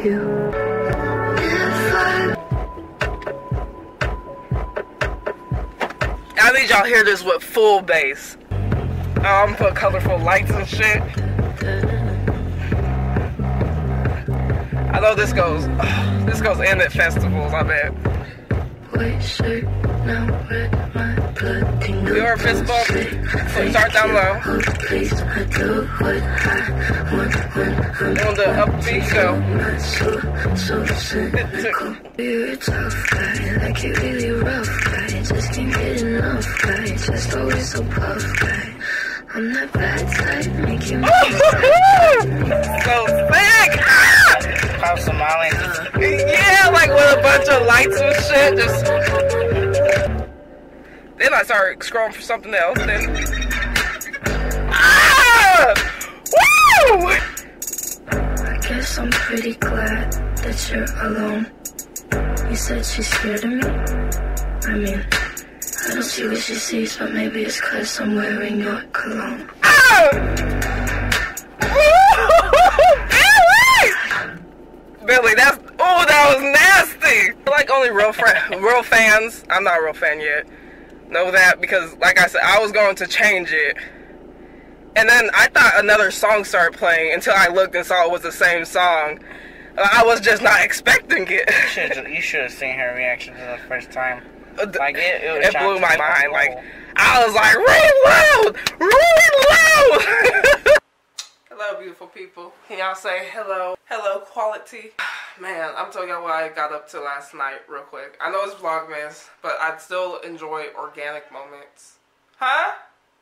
you. I need y'all hear this with full bass. I'm put colorful lights and shit. I know this goes in at festivals, I bet. White shirt, now red, my blood tingles. Your fist bump, so start down low. On the upbeat go. You're a tough guy, like you really rough guy. Just can't get enough guy, just always so puff guy. I'm that bad type, make you so sick! Pop Somali. Yeah, like with a bunch of lights and shit. Just then I started scrolling for something else. Then woo! I guess I'm pretty glad that you're alone. You said she's scared of me. I mean, I don't see what she sees, but maybe it's 'cause I'm wearing your cologne. Billy, that was nasty. Like only real fans. I'm not a real fan yet. Know that because, like I said, I was going to change it, and then I thought another song started playing until I looked and saw it was the same song. I was just not expecting it. You should have seen her reaction to the first time. Like it blew my mind. Like I was like, really loud. Hello, beautiful people. Can y'all say hello? Hello, quality. Man, I'm telling y'all what I got up to last night real quick. I know it's Vlogmas, but I'd still enjoy organic moments. Huh?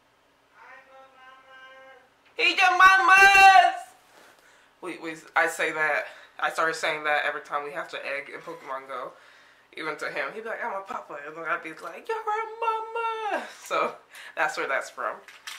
He your mama's. I say that. I started saying that every time we have to egg in Pokemon Go. Even to him, he'd be like, I'm a papa. And then I'd be like, you're a mama. So that's where that's from.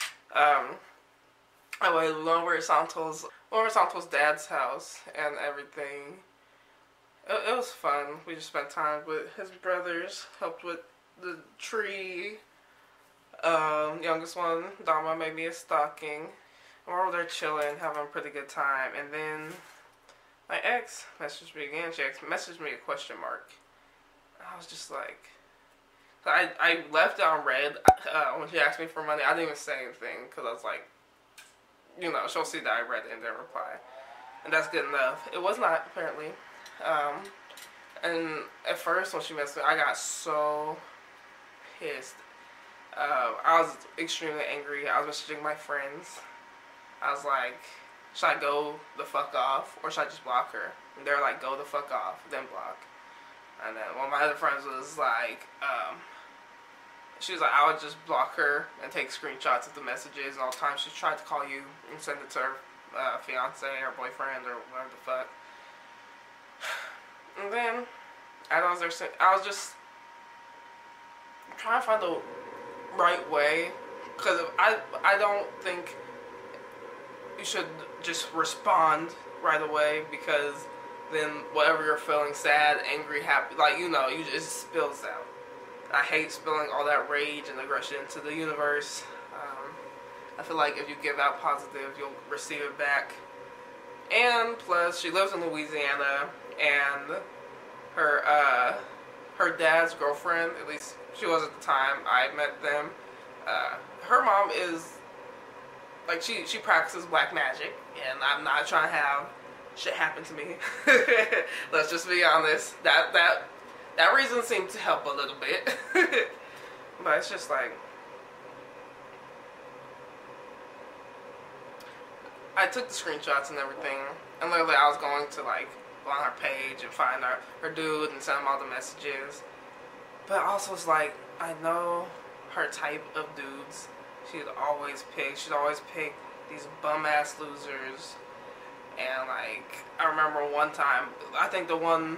I went to Lower Santos dad's house and everything. It was fun. We just spent time with his brothers, helped with the tree. Youngest one, Dama, made me a stocking. And we're over there chilling, having a pretty good time. And then my ex messaged me again. She messaged me a question mark. I was just like, I left it on red when she asked me for money. I didn't even say anything because I was like, you know, she'll see that I read it and then reply. And that's good enough. It was not, apparently. And at first when she messaged me, I got so pissed. I was extremely angry. I was messaging my friends. I was like, should I go the fuck off or should I just block her? And they're like, go the fuck off, then block. And then one of my other friends was like, she was like, I would just block her and take screenshots of the messages and all the time she tried to call you and send it to her fiance or boyfriend or whatever the fuck. And then I was just trying to find the right way, because I don't think you should just respond right away, because then whatever you're feeling, sad, angry, happy, like, you know, you just spills out. I hate spilling all that rage and aggression into the universe. I feel like if you give out positive, you'll receive it back. And plus, she lives in Louisiana, and her dad's girlfriend, at least she was at the time I met them, her mom is, like, she practices black magic, and I'm not trying to have shit happen to me. Let's just be honest. That reason seemed to help a little bit. But it's just like, I took the screenshots and everything, and literally I was going to, like, go on her page and find her dude and send him all the messages. But also it's like, I know her type of dudes. She'd always pick these bum-ass losers. And, like, I remember one time, I think one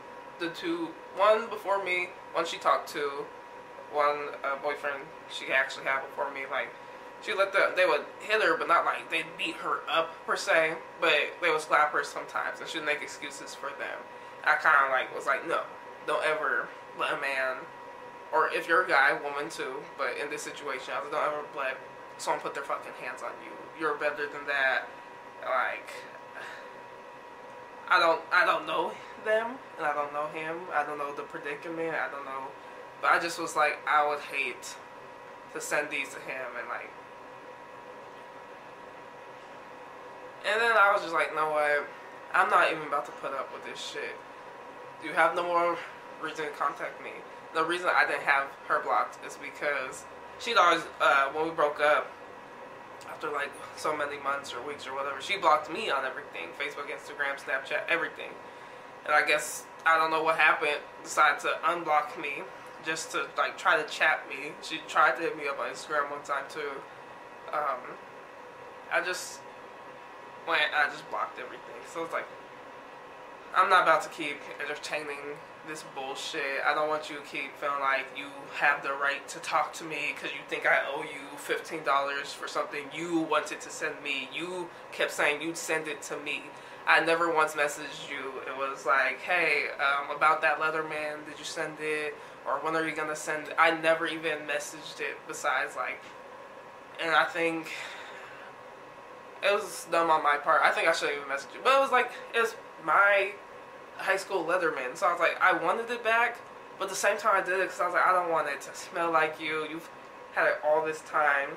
before me, one she talked to, one boyfriend she actually had before me, like, they would hit her, but not like they'd beat her up per se, but they would slap her sometimes, and she'd make excuses for them. I kind of like was like, no, don't ever let a man, or if you're a guy, woman too, but in this situation, I was like, don't ever let someone put their fucking hands on you. You're better than that. Like, I don't know them, and I don't know him. I don't know the predicament. I don't know, but I just was like, I would hate to send these to him, and then I was just like, no way, I'm not even about to put up with this shit. You have no more reason to contact me. The reason I didn't have her blocked is because she'd always, when we broke up, after like so many months or weeks or whatever, she blocked me on everything. Facebook, Instagram, Snapchat, everything. And I guess, I don't know what happened, decided to unblock me just to like try to chat me. She tried to hit me up on Instagram one time too. I just blocked everything. So it's like, I'm not about to keep entertaining this bullshit. I don't want you to keep feeling like you have the right to talk to me because you think I owe you $15 for something you wanted to send me. You kept saying you'd send it to me. I never once messaged you. It was like, hey, about that Leatherman, did you send it? Or when are you going to send it? I never even messaged it besides like, and I think it was dumb on my part. I think I shouldn't even message you. But it was like, it's my high school Leatherman. So I was like, I wanted it back. But at the same time I did it because I was like, I don't want it to smell like you. You've had it all this time.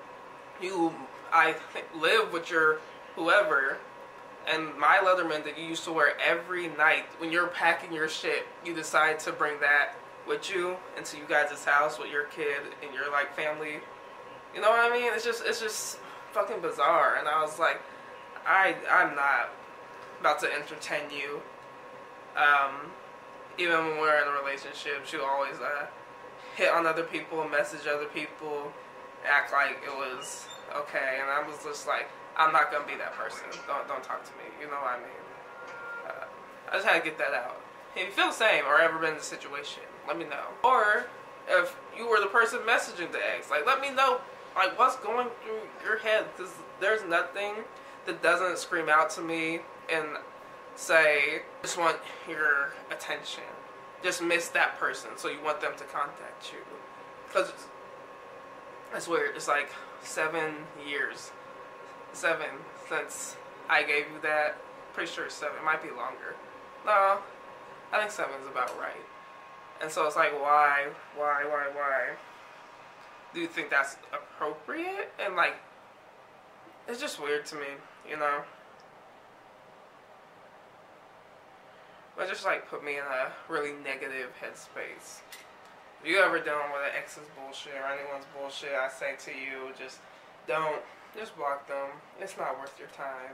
I live with your whoever. And my Leatherman that you used to wear every night, when you're packing your shit, you decide to bring that with you into you guys' house with your kid and your like family. You know what I mean? It's just fucking bizarre. And I was like, I'm not about to entertain you. Even when we're in a relationship, she'll always hit on other people, message other people, act like it was okay. And I was just like, I'm not gonna be that person. Don't talk to me. You know what I mean? I just had to get that out. If you feel the same or ever been in a situation, let me know. Or if you were the person messaging the ex, like let me know like what's going through your head, because there's nothing that doesn't scream out to me and say, just want your attention. Just miss that person, so you want them to contact you. Because it's weird. It's like 7 years. 7 since I gave you that. Pretty sure it's 7. It might be longer. No, I think 7 is about right. And so it's like, why? Do you think that's appropriate? And like, it's just weird to me, you know? But just like put me in a really negative headspace. If you ever dealing with an ex's bullshit or anyone's bullshit, I say to you, just block them. It's not worth your time.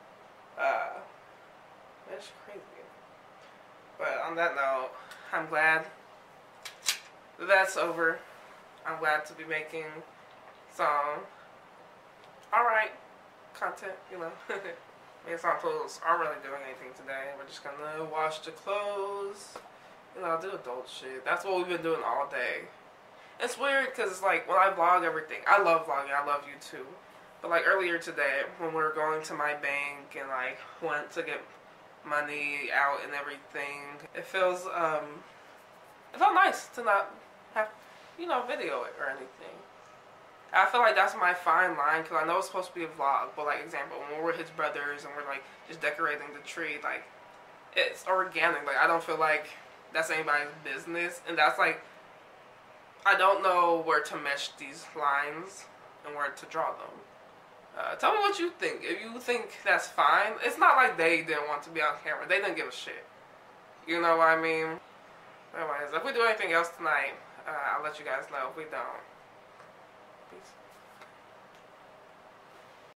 It's crazy. But on that note, I'm glad that's over. I'm glad to be making some alright content, you know. Me and Santos aren't really doing anything today. We're just gonna wash the clothes, you know, do adult shit. That's what we've been doing all day. It's weird because it's like when I vlog everything, I love vlogging, I love you too. But like earlier today, when we were going to my bank and like went to get money out and everything, it felt nice to not have, you know, video it or anything. I feel like that's my fine line, because I know it's supposed to be a vlog, but like example, when we're his brothers and we're like just decorating the tree, like it's organic. Like I don't feel like that's anybody's business, and that's like, I don't know where to mesh these lines and where to draw them. Tell me what you think. If you think that's fine, it's not like they didn't want to be on camera. They didn't give a shit. You know what I mean? Anyways, if we do anything else tonight, I'll let you guys know. If we don't, peace.